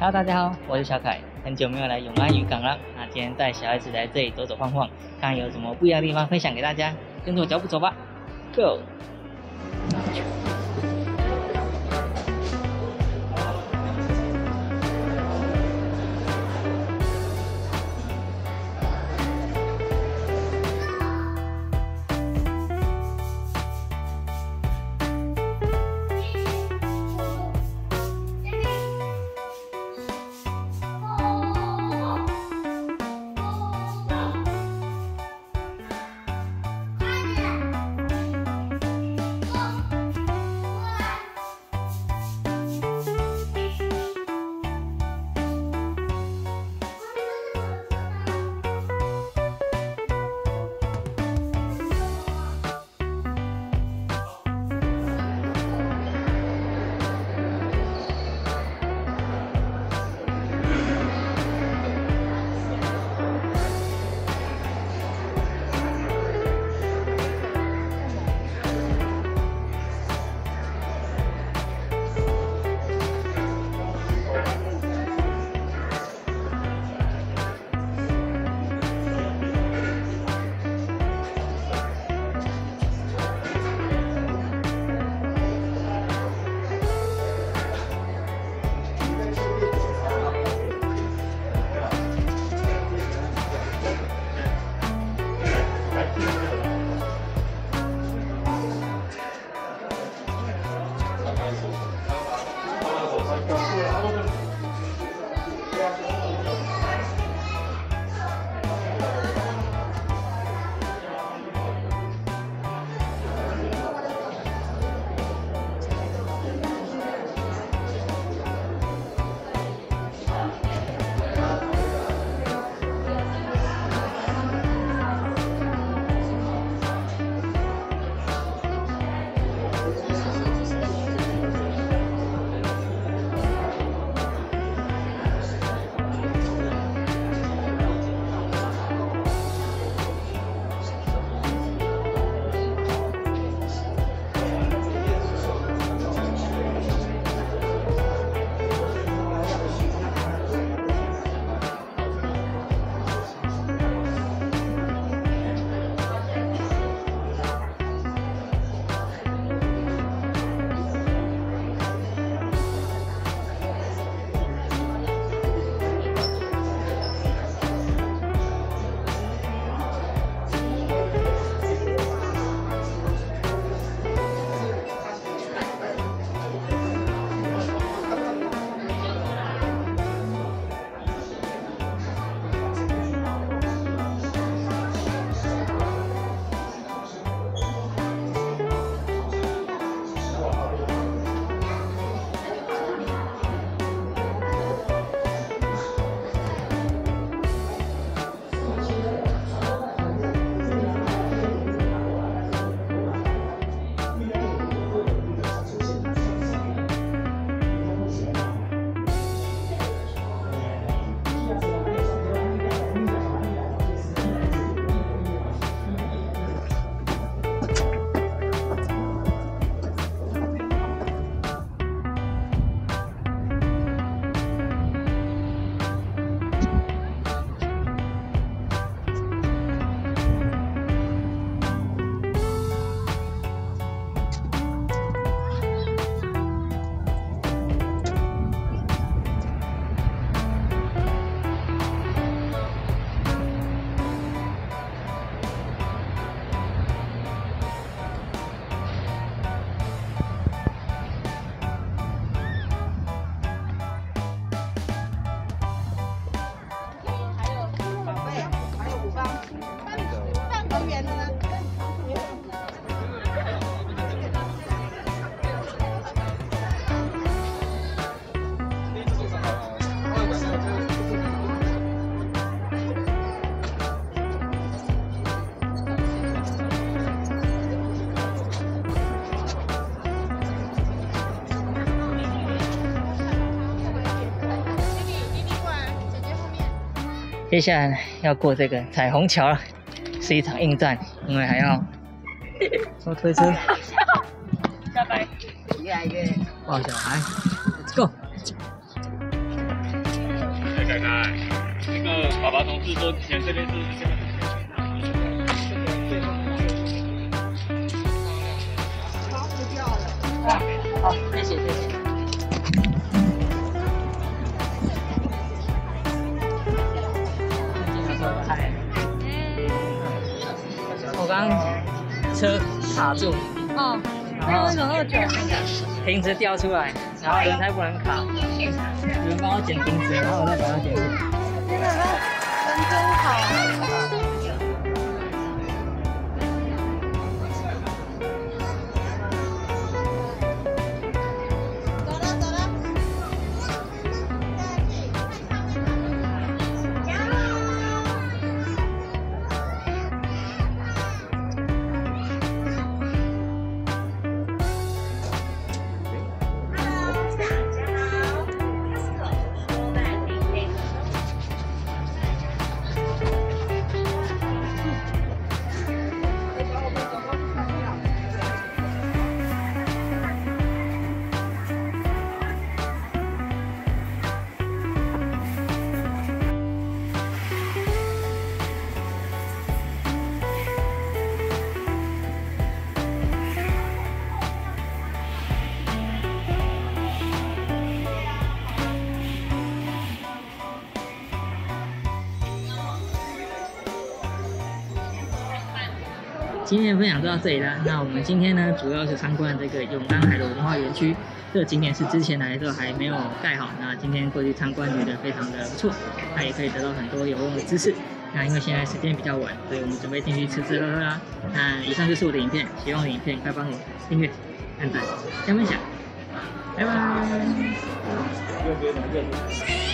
Hello， 大家好，我是小凯，很久没有来永安渔港了。那今天带小孩子来这里走走晃晃，看有什么不一样的地方分享给大家。跟着我脚步走吧 ，Go！接下来要过这个彩虹桥了，是一场硬战，因为还要坐推车。下班，越来越抱小孩 ，Let's go。 看看，那个爸爸同事说之前这边是现在是。 好，谢谢谢谢。嗨，我刚刚车卡住， 哦， 然后为什么那么久？ 瓶子掉出来，然后轮胎不能卡，有人帮我捡瓶子，然后我再把它捡起来。 天哪，人真好。 今天的分享就到这里啦。那我们今天呢，主要是参观这个永安海螺文化园区。这个景点是之前来的时候还没有盖好，那今天过去参观觉得非常的不错，那也可以得到很多有用的知识。那因为现在时间比较晚，所以我们准备进去吃吃喝喝啦。那以上就是我的影片，喜欢我的影片快帮我订阅、按赞、加分享，拜拜。